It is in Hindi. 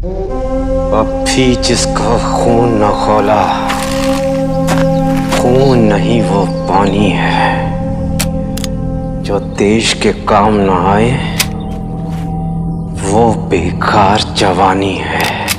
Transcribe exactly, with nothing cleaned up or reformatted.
अब भी जिसका खून न खौला, खून नहीं वो पानी है। जो देश के काम न आए वो बेकार जवानी है।